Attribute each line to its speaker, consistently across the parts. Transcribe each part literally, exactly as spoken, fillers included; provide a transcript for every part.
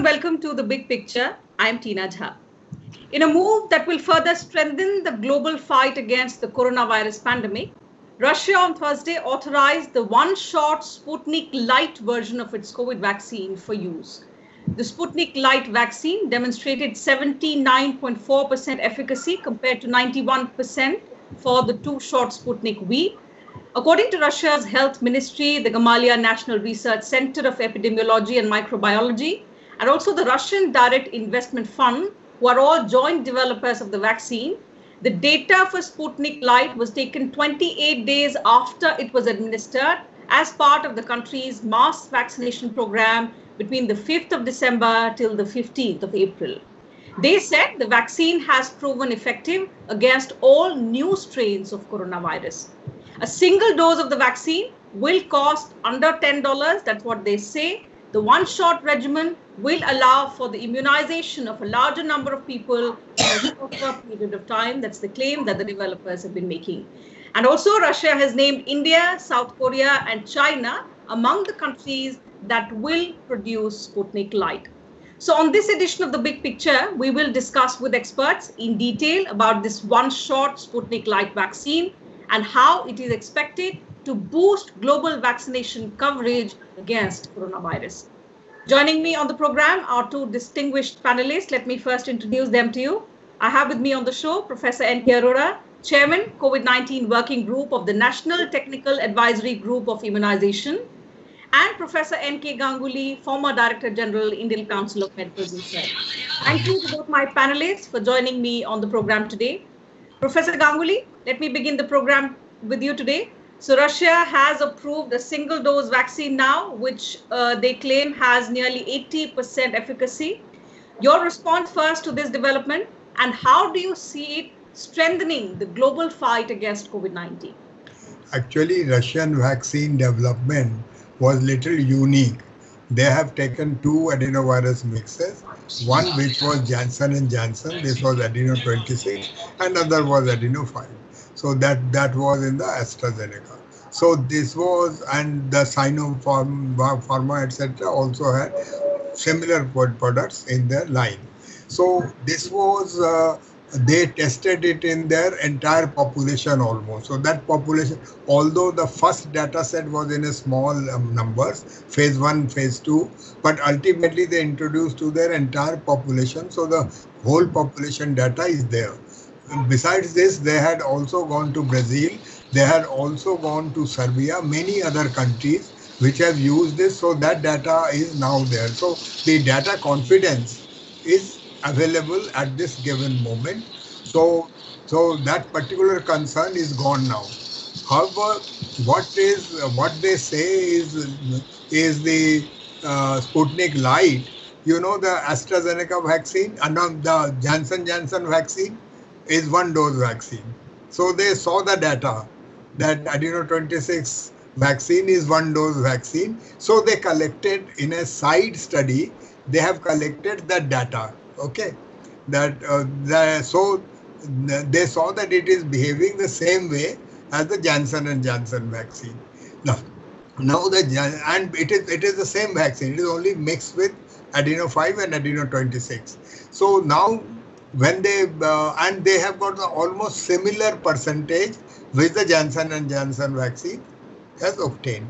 Speaker 1: and welcome to The Big Picture. I'm Tina Jha. In a move that will further strengthen the global fight against the coronavirus pandemic, Russia on Thursday authorized the one-shot Sputnik Light version of its COVID vaccine for use. The Sputnik Light vaccine demonstrated seventy-nine point four percent efficacy compared to ninety-one percent for the two-shot Sputnik V. According to Russia's health ministry, the Gamaleya National Research Center of Epidemiology and Microbiology, and also the Russian Direct Investment Fund, who are all joint developers of the vaccine, the data for Sputnik Light was taken twenty-eight days after it was administered as part of the country's mass vaccination program between the fifth of December till the fifteenth of April. They said the vaccine has proven effective against all new strains of coronavirus. A single dose of the vaccine will cost under ten dollars. That's what they say. The one-shot regimen will allow for the immunization of a larger number of people in a shorter period of time. That's the claim that the developers have been making. And also, Russia has named India, South Korea, and China among the countries that will produce Sputnik Light. So on this edition of The Big Picture, we will discuss with experts in detail about this one-shot Sputnik Light vaccine and how it is expected to boost global vaccination coverage against coronavirus. Joining me on the program are two distinguished panelists. Let me first introduce them to you. I have with me on the show Professor N K Arora, Chairman, COVID nineteen Working Group of the National Technical Advisory Group of Immunization, and Professor N K Ganguly, former Director General, Indian Council of Medical Research. Thank you to both my panelists for joining me on the program today. Professor Ganguly, let me begin the program with you today. So Russia has approved a single dose vaccine now, which uh, they claim has nearly eighty percent efficacy. Your response first to this development, and how do you see it strengthening the global fight against COVID nineteen?
Speaker 2: Actually, Russian vaccine development was little unique. They have taken two adenovirus mixes, one which was Johnson and Johnson, this was adeno twenty-six, and other was adeno five. So that, that was in the AstraZeneca. So this was, and the Sinopharm, Pharma, et cetera also had similar products in their line. So this was, uh, they tested it in their entire population almost. So that population, although the first data set was in a small um, numbers, phase one, phase two, but ultimately they introduced to their entire population. So the whole population data is there. Besides this, they had also gone to Brazil, they had also gone to Serbia, many other countries which have used this, so that data is now there. So the data confidence is available at this given moment. So, so that particular concern is gone now. However, what is what they say is, is the uh, Sputnik Light, you know, the AstraZeneca vaccine, and the Johnson Johnson vaccine is one dose vaccine. So they saw the data that adeno twenty-six vaccine is one dose vaccine. So they collected in a side study, they have collected the data. Okay, that uh, the, so they saw that it is behaving the same way as the Johnson and Johnson vaccine. Now, now the and it is it is the same vaccine. It is only mixed with adeno five and adeno twenty-six. So now, when they uh, and they have got the almost similar percentage which the Johnson and Johnson vaccine has obtained.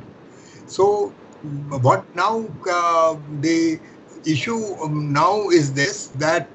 Speaker 2: So what now uh, the issue now is this, that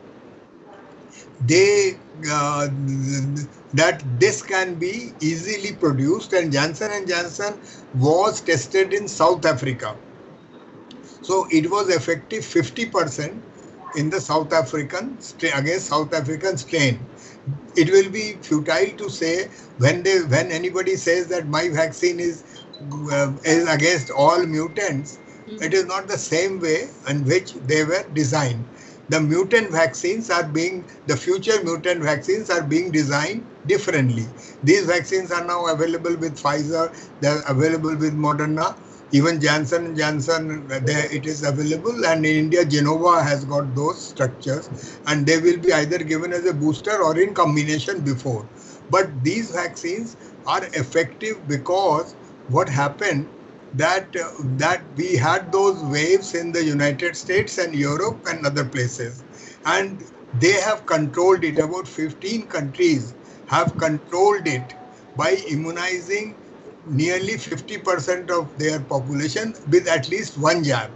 Speaker 2: they uh, that this can be easily produced, and Johnson and Johnson was tested in South Africa. So it was effective fifty percent in the South African against South African strain. It will be futile to say when they when anybody says that my vaccine is uh, is against all mutants. Mm-hmm. It is not the same way in which they were designed. The mutant vaccines are being the future mutant vaccines are being designed differently. These vaccines are now available with Pfizer. They are available with Moderna. Even Johnson and Johnson, there it is available, and in India, Genova has got those structures, and they will be either given as a booster or in combination before. But these vaccines are effective because what happened that uh, that we had those waves in the United States and Europe and other places, and they have controlled it. About fifteen countries have controlled it by immunizing nearly fifty percent of their population with at least one jab.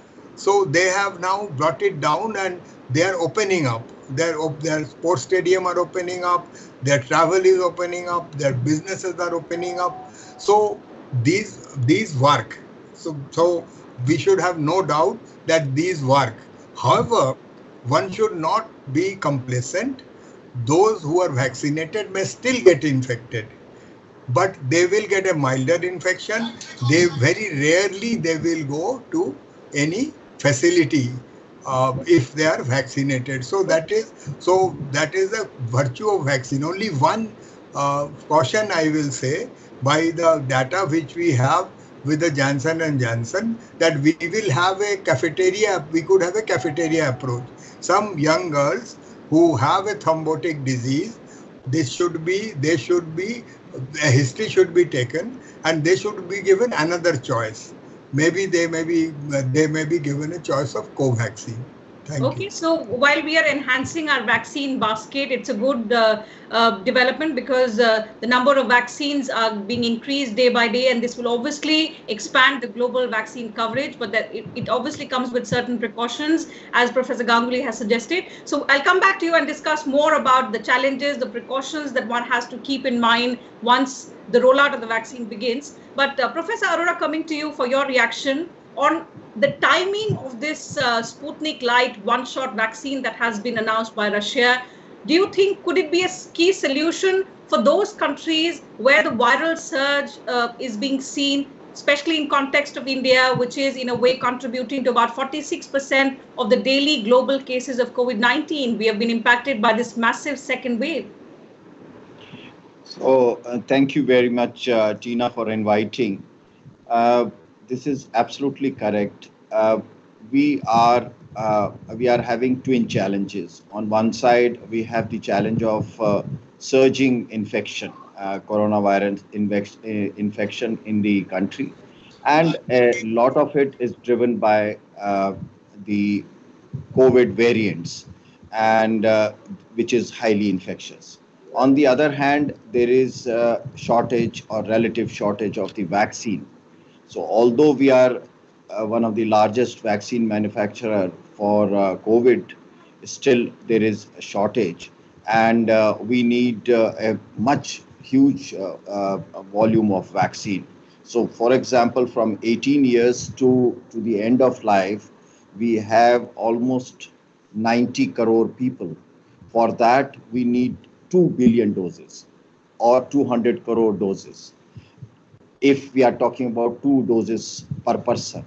Speaker 2: So they have now brought it down, and they are opening up. Their their sports stadium are opening up. Their travel is opening up. Their businesses are opening up. So these these work. So so we should have no doubt that these work. However, one should not be complacent. Those who are vaccinated may still get infected, but they will get a milder infection. They very rarely they will go to any facility uh, if they are vaccinated. So that is so that is the virtue of vaccine. Only one uh, caution I will say, by the data which we have with the Johnson and Johnson, that we will have a cafeteria. We could have a cafeteria approach. Some young girls who have a thrombotic disease, this should be they should be a history should be taken, and they should be given another choice. Maybe they may be they may be given a choice of Covaxin. Thank
Speaker 1: okay,
Speaker 2: you.
Speaker 1: so while we are enhancing our vaccine basket, it's a good uh, uh, development, because uh, the number of vaccines are being increased day by day, and this will obviously expand the global vaccine coverage, but that it, it obviously comes with certain precautions, as Professor Ganguly has suggested. So I'll come back to you and discuss more about the challenges, the precautions that one has to keep in mind once the rollout of the vaccine begins. But uh, Professor Arora, coming to you for your reaction on the timing of this uh, Sputnik Light one-shot vaccine that has been announced by Russia. Do you think, could it be a key solution for those countries where the viral surge uh, is being seen, especially in context of India, which is in a way contributing to about forty-six percent of the daily global cases of COVID nineteen? We have been impacted by this massive second wave.
Speaker 3: So uh, thank you very much, uh, Tina, for inviting. Uh, This is absolutely correct. Uh, we are uh, we are having twin challenges. On one side, we have the challenge of uh, surging infection, uh, coronavirus infec- uh, infection in the country, and a lot of it is driven by uh, the COVID variants, and uh, which is highly infectious. On the other hand, there is a shortage or relative shortage of the vaccine. So although we are uh, one of the largest vaccine manufacturer for uh, COVID, still there is a shortage, and uh, we need uh, a much huge uh, uh, volume of vaccine. So for example, from eighteen years to, to the end of life, we have almost ninety crore people. For that, we need two billion doses or two hundred crore doses, if we are talking about two doses per person.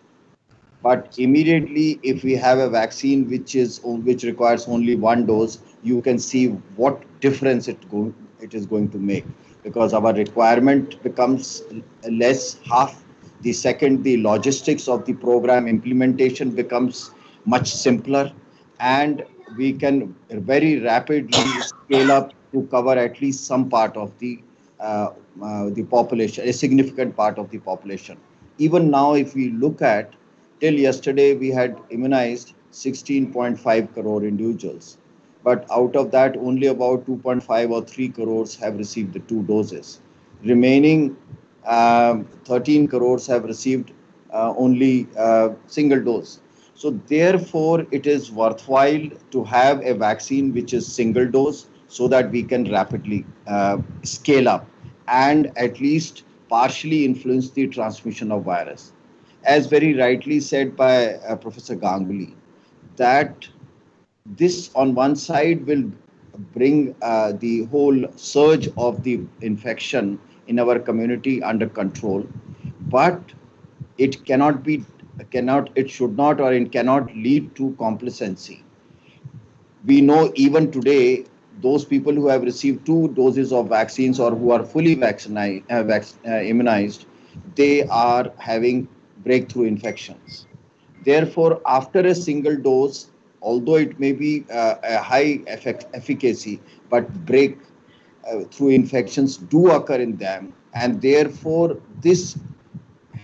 Speaker 3: But immediately, if we have a vaccine which is which requires only one dose, you can see what difference it go, it is going to make, because our requirement becomes less, half. The second, the logistics of the program implementation becomes much simpler, and we can very rapidly scale up to cover at least some part of the Uh, uh, the population, a significant part of the population. Even now, if we look at, till yesterday, we had immunized sixteen point five crore individuals. But out of that, only about two point five or three crores have received the two doses. Remaining um, thirteen crores have received uh, only uh, single dose. So therefore, it is worthwhile to have a vaccine which is single dose, so that we can rapidly uh, scale up and at least partially influence the transmission of virus. As very rightly said by uh, Professor Ganguly, that this on one side will bring uh, the whole surge of the infection in our community under control, but it cannot be, cannot, it should not, or it cannot lead to complacency. We know even today, those people who have received two doses of vaccines or who are fully vaccinated, uh, vac uh, immunized, they are having breakthrough infections. Therefore, after a single dose, although it may be uh, a high effect, efficacy, but break uh, through infections do occur in them, and therefore this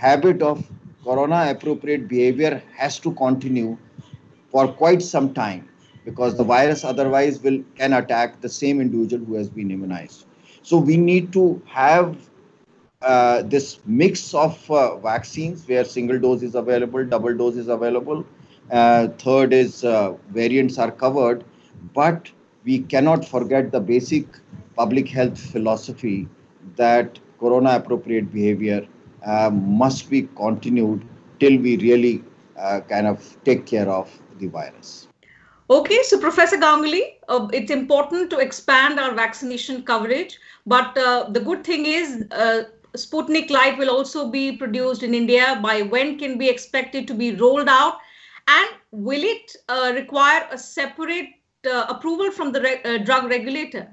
Speaker 3: habit of corona appropriate behavior has to continue for quite some time, because the virus otherwise will can attack the same individual who has been immunized. So we need to have uh, this mix of uh, vaccines where single dose is available, double dose is available, uh, third is uh, variants are covered, but we cannot forget the basic public health philosophy that corona appropriate behavior uh, must be continued till we really uh, kind of take care of the virus.
Speaker 1: Okay, so Professor Ganguly, uh, it's important to expand our vaccination coverage, but uh, the good thing is uh, Sputnik Light will also be produced in India. By when can be expected to be rolled out? And will it uh, require a separate uh, approval from the re uh, drug regulator?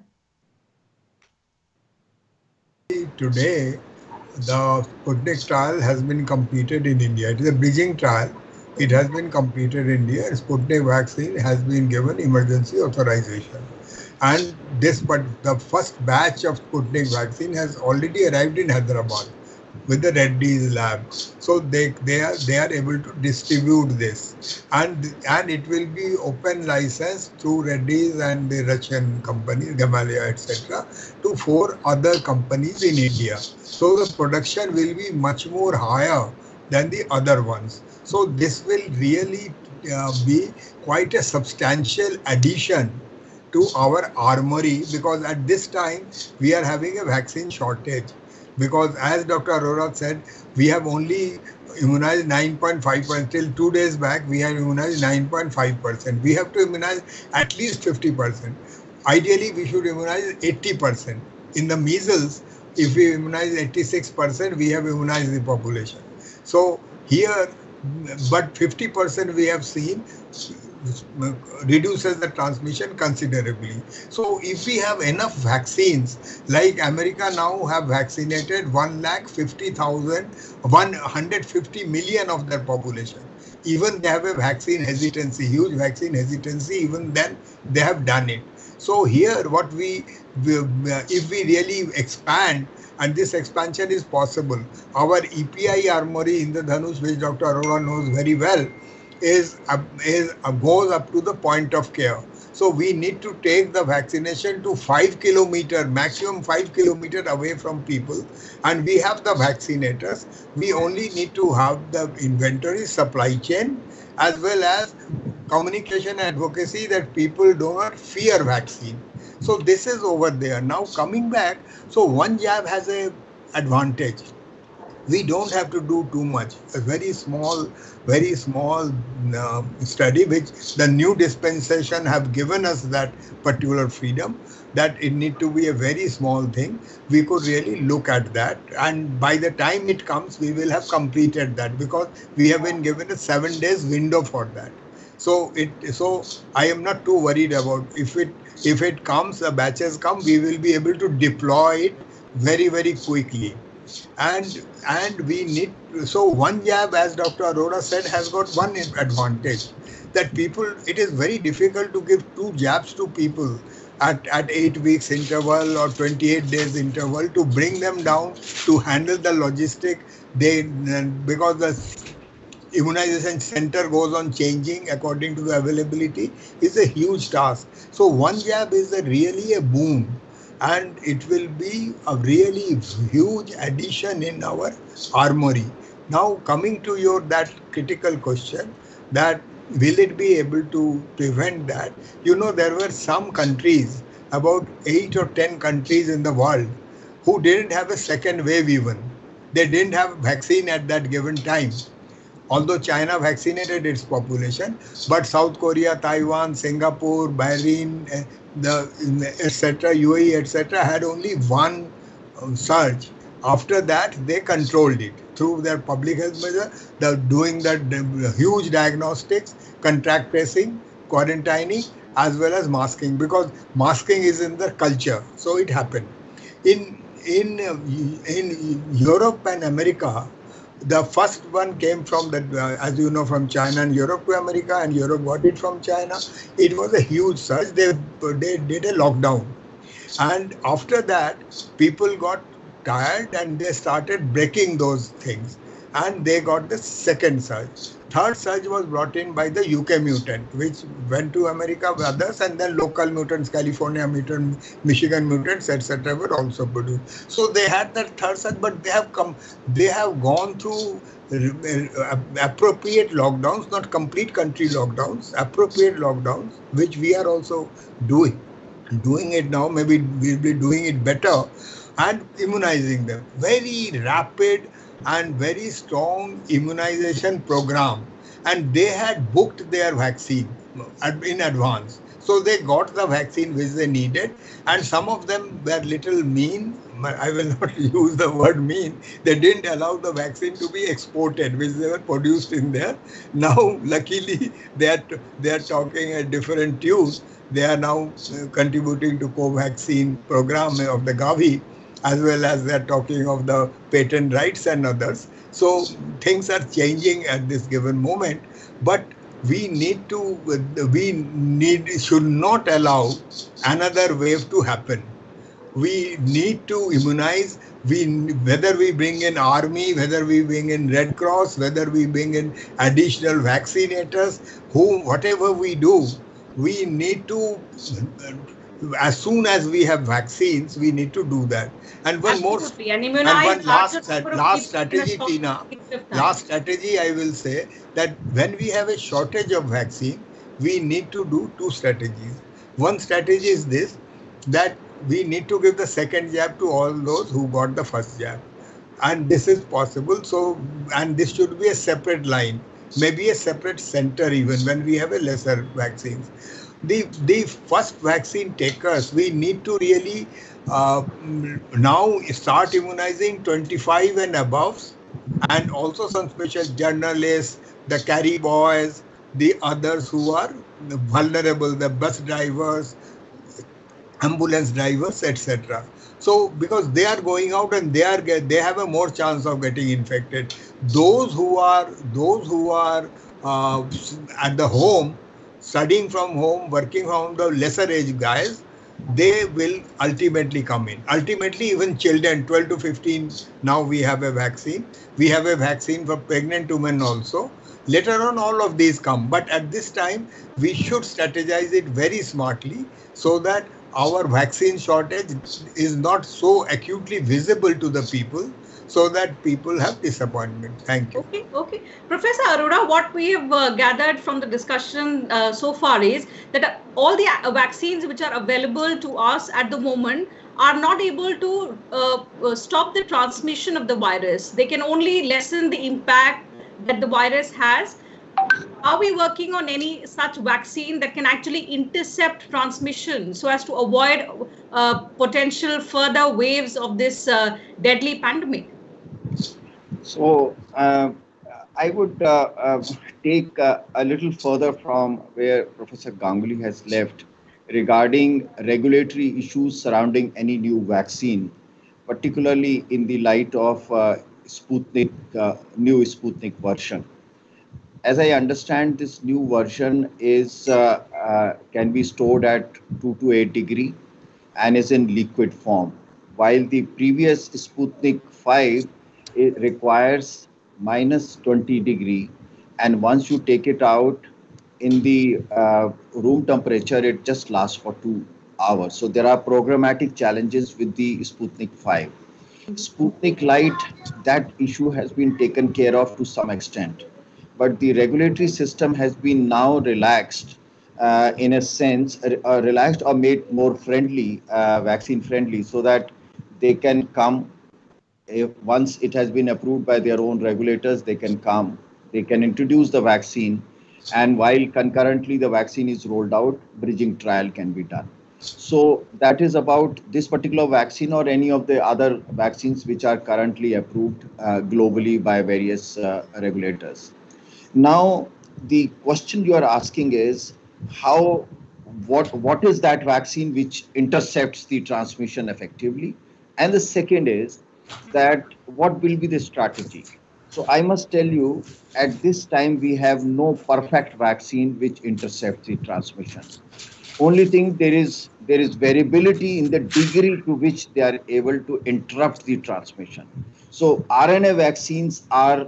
Speaker 2: Today, the Sputnik trial has been completed in India. It is a bridging trial. It has been completed in India. Sputnik vaccine has been given emergency authorization. And this, but the first batch of Sputnik vaccine has already arrived in Hyderabad with the Reddy's lab. So they they are they are able to distribute this, and and it will be open license through Reddy's and the Russian company Gamaleya et cetera to four other companies in India. So the production will be much more higher than the other ones. So this will really uh, be quite a substantial addition to our armory, because at this time we are having a vaccine shortage. Because as Doctor Arora said, we have only immunized nine point five percent. Till two days back, we have immunized nine point five percent. We have to immunize at least fifty percent. Ideally, we should immunize eighty percent. In the measles, if we immunize eighty-six percent, we have immunized the population. So here, but fifty percent we have seen reduces the transmission considerably. So if we have enough vaccines, like America now have vaccinated one lakh fifty thousand, one hundred fifty million of their population. Even they have a vaccine hesitancy, huge vaccine hesitancy, even then they have done it. So here what we, if we really expand, and this expansion is possible, our E P I armory in the Dhanush, which Doctor Arora knows very well, is, uh, is uh, goes up to the point of care. So we need to take the vaccination to five kilometer, maximum five kilometer away from people, and we have the vaccinators. We only need to have the inventory, supply chain, as well as communication advocacy that people do not fear vaccine. So this is over there. Now coming back, so one jab has a advantage. We don't have to do too much. A very small, very small uh, study, which the new dispensation have given us that particular freedom, that it need to be a very small thing. We could really look at that. And by the time it comes, we will have completed that, because we have been given a seven days window for that. So it, so I am not too worried about if it, if it comes, the batches come, we will be able to deploy it very, very quickly. And and we need, so one jab, as Doctor Arora said, has got one advantage, that people, it is very difficult to give two jabs to people at, at eight weeks interval or twenty-eight days interval, to bring them down to handle the logistic. They, because the immunization center goes on changing according to the availability, is a huge task. So one jab is a really a boon. And it will be a really huge addition in our armory. Now coming to your that critical question, that will it be able to prevent that? You know, there were some countries, about eight or ten countries in the world, who didn't have a second wave even. They didn't have vaccine at that given time. Although China vaccinated its population, but South Korea, Taiwan, Singapore, Bahrain, the et cetera, U A E, et cetera, had only one um, surge. After that, they controlled it through their public health measure, the doing that the huge diagnostics, contact tracing, quarantining, as well as masking, because masking is in the culture. So it happened. In in in Europe and America, the first one came from the, uh, as you know, from China and Europe to America, and Europe got it from China. It was a huge surge. They, they did a lockdown. And after that, people got tired and they started breaking those things. and they got the second surge. Third surge was brought in by the U K mutant, which went to America with others, and then local mutants, California mutant, Michigan mutants, et cetera, were also produced. So they had that third surge, but they have come, they have gone through appropriate lockdowns, not complete country lockdowns, appropriate lockdowns, which we are also doing. Doing it now, maybe we'll be doing it better, and immunizing them. Very rapid and very strong immunization program, and they had booked their vaccine in advance. So they got the vaccine which they needed, and some of them were little mean. I will not use the word mean. They didn't allow the vaccine to be exported, which they were produced in there. Now, luckily, they are, they are talking a different tune. They are now contributing to co-vaccine program of the Gavi, as well as they're talking of the patent rights and others. So things are changing at this given moment, but we need to, we need, should not allow another wave to happen. We need to immunize, we, whether we bring in army, whether we bring in Red Cross, whether we bring in additional vaccinators, who, whatever we do, we need to, as soon as we have vaccines, we need to do that. And one
Speaker 1: Absolutely.
Speaker 2: more,
Speaker 1: and,
Speaker 2: and one last,
Speaker 1: last,
Speaker 2: last strategy, Tina, last strategy I will say that when we have a shortage of vaccine, we need to do two strategies. One strategy is this, that we need to give the second jab to all those who got the first jab. And this is possible. So, and this should be a separate line, maybe a separate center even when we have a lesser vaccines. The, the first vaccine takers, we need to really uh, now start immunizing twenty-five and above, and also some special journalists, the carry boys, the others who are vulnerable, the bus drivers, ambulance drivers, et cetera. So because they are going out and they are they have a more chance of getting infected. Those who are those who are uh, at the home, studying from home, working from home, the lesser age guys, they will ultimately come in. Ultimately, even children, twelve to fifteen, now we have a vaccine. We have a vaccine for pregnant women also. Later on, all of these come. But at this time, we should strategize it very smartly so that our vaccine shortage is not so acutely visible to the people, so that people have disappointment. Thank you.
Speaker 1: Okay, okay. Professor Arora, what we have uh, gathered from the discussion uh, so far is that uh, all the uh, vaccines which are available to us at the moment are not able to uh, uh, stop the transmission of the virus. They can only lessen the impact that the virus has. Are we working on any such vaccine that can actually intercept transmission so as to avoid uh, potential further waves of this uh, deadly pandemic?
Speaker 3: So uh, I would uh, uh, take uh, a little further from where Professor Ganguly has left regarding regulatory issues surrounding any new vaccine, particularly in the light of uh, Sputnik, uh, new Sputnik version. As I understand, this new version is uh, uh, can be stored at two to eight degree and is in liquid form, while the previous Sputnik five it requires minus twenty degree, and once you take it out in the uh, room temperature, it just lasts for two hours. So there are programmatic challenges with the Sputnik five. Sputnik Light, that issue has been taken care of to some extent. But the regulatory system has been now relaxed, uh, in a sense, uh, relaxed or made more friendly, uh, vaccine friendly, so that they can come, if once it has been approved by their own regulators, they can come, they can introduce the vaccine, and while concurrently the vaccine is rolled out, bridging trial can be done. So that is about this particular vaccine or any of the other vaccines which are currently approved uh, globally by various uh, regulators. Now, the question you are asking is how, what, what is that vaccine which intercepts the transmission effectively? And the second is that what will be the strategy? So I must tell you, at this time, we have no perfect vaccine which intercepts the transmission. Only thing there is, there is variability in the degree to which they are able to interrupt the transmission. So R N A vaccines are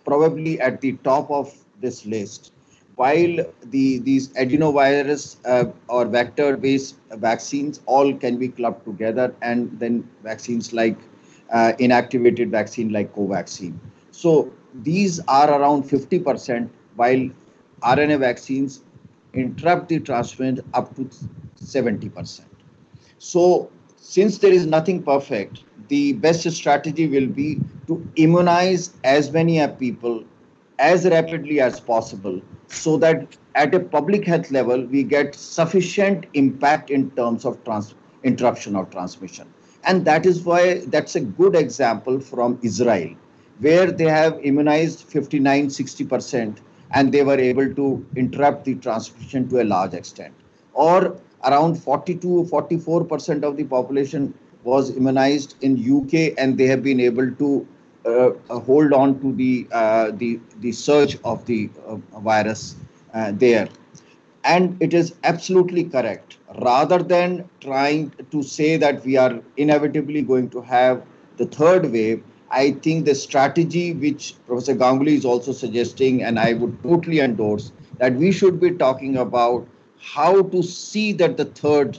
Speaker 3: probably at the top of this list. While the these adenovirus uh, or vector-based vaccines all can be clubbed together, and then vaccines like uh, inactivated vaccine like Covaxin. So these are around fifty percent, while R N A vaccines interrupt the transmission up to seventy percent. So since there is nothing perfect, the best strategy will be to immunize as many people as rapidly as possible, so that at a public health level, we get sufficient impact in terms of trans interruption of transmission. And that is why that's a good example from Israel, where they have immunized fifty-nine, sixty percent, and they were able to interrupt the transmission to a large extent. Or around forty-two, forty-four percent of the population was immunized in U K, and they have been able to uh, hold on to the uh, the the surge of the uh, virus uh, there. And it is absolutely correct. Rather than trying to say that we are inevitably going to have the third wave, I think the strategy which Professor Ganguly is also suggesting, and I would totally endorse, that we should be talking about how to see that the third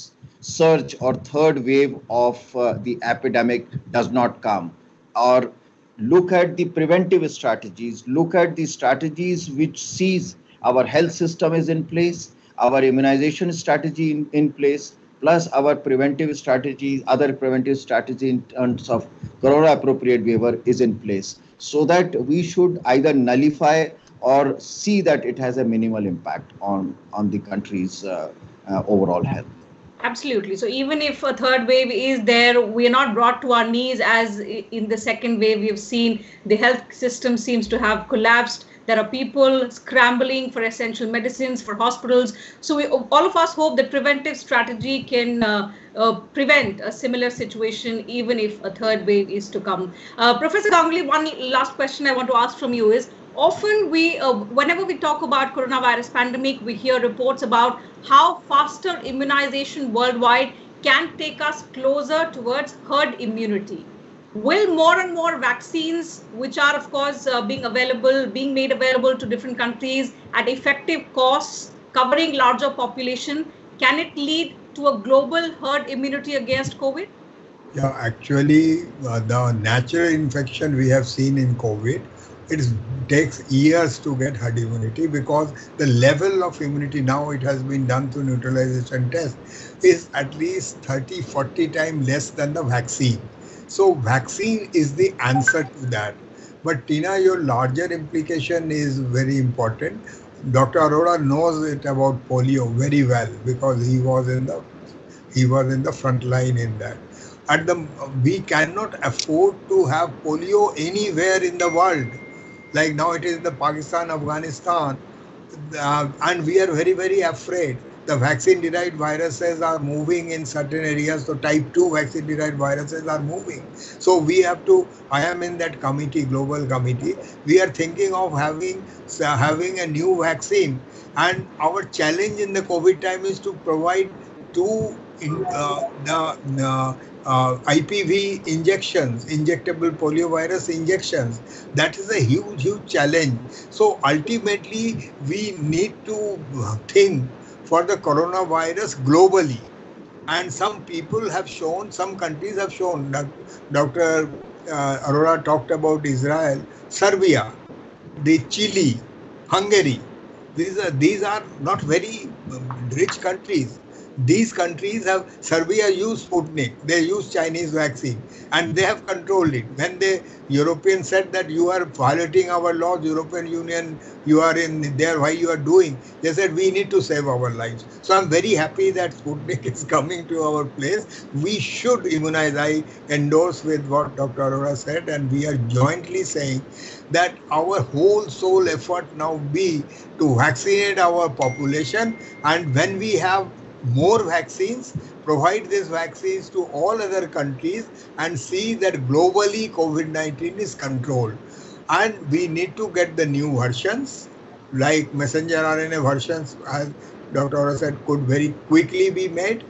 Speaker 3: surge or third wave of uh, the epidemic does not come, or look at the preventive strategies, look at the strategies which sees our health system is in place, our immunization strategy in, in place, plus our preventive strategy, other preventive strategy in terms of corona appropriate waiver is in place, so that we should either nullify or see that it has a minimal impact on, on the country's uh, uh, overall health.
Speaker 1: Absolutely. So even if a third wave is there, we are not brought to our knees as in the second wave. We've seen the health system seems to have collapsed. There are people scrambling for essential medicines, for hospitals. So we, all of us hope that preventive strategy can uh, uh, prevent a similar situation, even if a third wave is to come. Uh, Professor Ganguly, one last question I want to ask from you is, often we, uh, whenever we talk about coronavirus pandemic, we hear reports about how faster immunization worldwide can take us closer towards herd immunity. Will more and more vaccines, which are of course uh, being available, being made available to different countries at effective costs, covering larger population, can it lead to a global herd immunity against COVID?
Speaker 2: Yeah, actually, uh, the natural infection we have seen in COVID, it takes years to get herd immunity, because the level of immunity now, it has been done through neutralization test, is at least thirty, forty times less than the vaccine. So vaccine is the answer to that. But Tina, your larger implication is very important. Doctor Arora knows it about polio very well, because he was in the he was in the front line in that. At the we cannot afford to have polio anywhere in the world. Like now it is in the Pakistan, Afghanistan, uh, and we are very, very afraid. The vaccine-derived viruses are moving in certain areas, so type two vaccine-derived viruses are moving. So we have to, I am in that committee, global committee, we are thinking of having, uh, having a new vaccine. And our challenge in the COVID time is to provide two in, uh, the uh, uh, I P V injections, injectable poliovirus injections. That is a huge, huge challenge. So ultimately, we need to think for the coronavirus globally. And some people have shown, some countries have shown, Doctor Uh, Arora talked about Israel, Serbia, the Chile, Hungary. These are, these are not very rich countries. These countries have, Serbia used Sputnik, they used Chinese vaccine, and they have controlled it. When the Europeans said that you are violating our laws, European Union, you are in there, why you are doing, they said we need to save our lives. So I'm very happy that Sputnik is coming to our place. We should immunize. I endorse with what Doctor Arora said, and we are jointly saying that our whole soul effort now be to vaccinate our population, and when we have more vaccines, provide these vaccines to all other countries and see that globally COVID nineteen is controlled. And we need to get the new versions, like messenger R N A versions, as Doctor Arora said, could very quickly be made.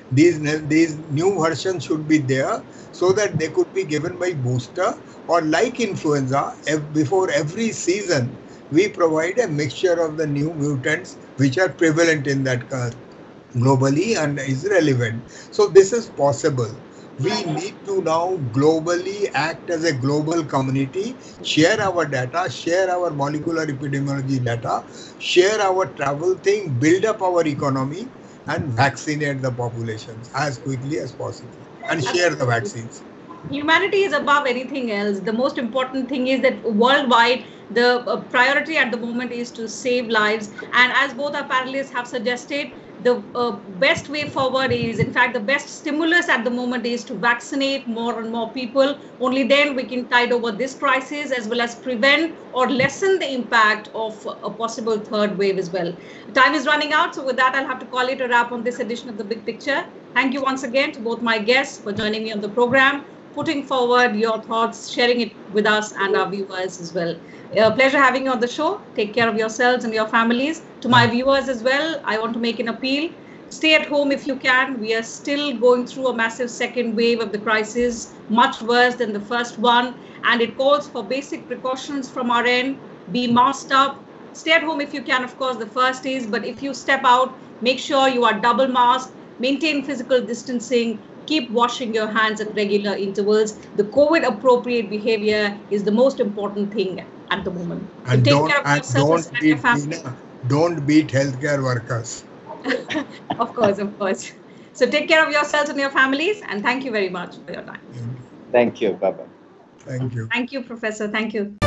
Speaker 2: These, these new versions should be there so that they could be given by booster, or like influenza, before every season, we provide a mixture of the new mutants which are prevalent in that globally and is relevant. So this is possible. We need to now globally act as a global community, share our data, share our molecular epidemiology data, share our travel thing, build up our economy, and vaccinate the populations as quickly as possible, and share the vaccines.
Speaker 1: Humanity is above anything else. The most important thing is that worldwide, the uh, priority at the moment is to save lives. And as both our panelists have suggested, the uh, best way forward is, in fact, the best stimulus at the moment is to vaccinate more and more people. Only then we can tide over this crisis, as well as prevent or lessen the impact of a possible third wave as well. Time is running out. So with that, I'll have to call it a wrap on this edition of The Big Picture. Thank you once again to both my guests for joining me on the program, putting forward your thoughts, sharing it with us and our viewers as well. A pleasure having you on the show. Take care of yourselves and your families. To my viewers as well, I want to make an appeal. Stay at home if you can. We are still going through a massive second wave of the crisis, much worse than the first one. And it calls for basic precautions from our end. Be masked up. Stay at home if you can, of course, the first is. But if you step out, make sure you are double masked. Maintain physical distancing. Keep washing your hands at regular intervals. The COVID appropriate behavior is the most important thing at the moment.
Speaker 2: And
Speaker 1: so take
Speaker 2: don't,
Speaker 1: care of
Speaker 2: and
Speaker 1: yourselves
Speaker 2: don't
Speaker 1: and
Speaker 2: beat,
Speaker 1: your family.
Speaker 2: Don't beat healthcare workers.
Speaker 1: Of course, of course. So take care of yourselves and your families, and thank you very much for your time.
Speaker 3: Thank you. Bye-bye.
Speaker 2: Thank you.
Speaker 1: Thank you, Professor. Thank you.